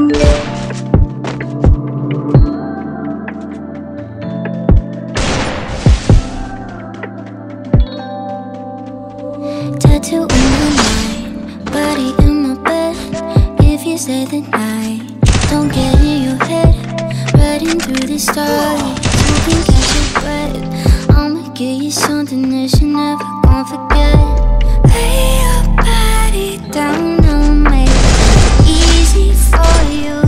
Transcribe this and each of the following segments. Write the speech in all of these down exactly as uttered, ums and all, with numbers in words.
Tattoo on my mind, body in my bed. If you say the night, don't get in your head. Riding through the stars, you can catch your breath. I'ma give you something that you never gon' forget. Lay your body down, I'll make it easy for you.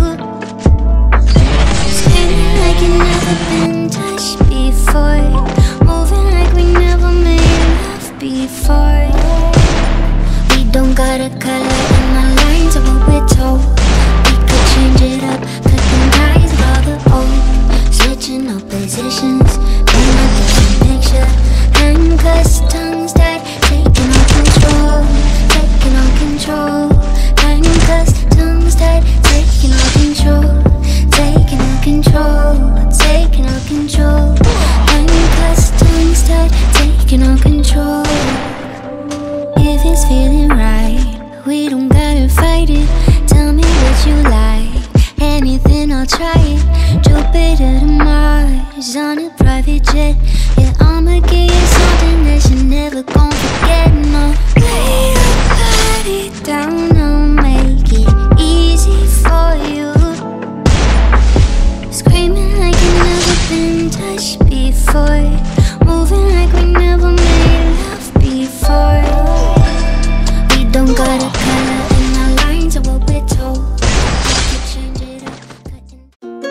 Screaming like you never been touched before, moving like we never made love before. We don't got a color in our lines of what we're told. We could change it up, cut them ties of all the old, switching up positions, paint a different picture. Handcuffs, tongues that taking on control, taking on control. Handcuffs, tongues that taking on control, taking on control, taking on control. Handcuffs, tongues that taking on control. If it's feeling right, we don't gotta fight it. Tell me what you like, anything I'll try it. Jupiter to Mars on a private jet. Yeah, I'ma give you something that you never gon' forget. No, lay your body down, I'll make it easy for you. Screaming like you never been touched before, moving like we never made love before. We don't got a color in our lines of what we're told. We could change it up, cutting.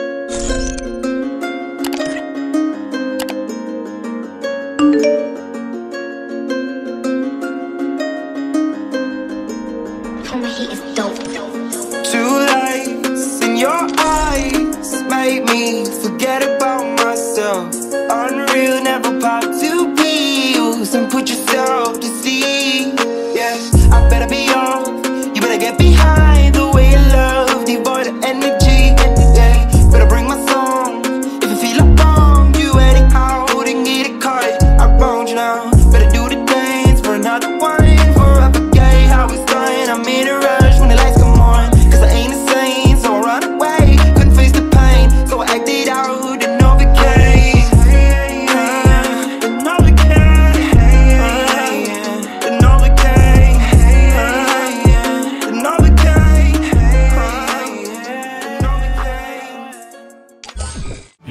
Two lights in your eyes made me forget about myself. Unreal, never pop to be used and put yourself to sea. Yeah, I better be off. You better get behind the way you love, devoid of energy. Yeah, better bring my song. If you feel like wrong, you anyhow, then get it caught. I wronged you now. Better do the dance for another one. Forever gay, how it's done. I'm in a rush when the lights come on. Cause I ain't the same, so I run away. Couldn't face the pain, so I acted out and overcame. And overcame. And overcame. And overcame. And overcame.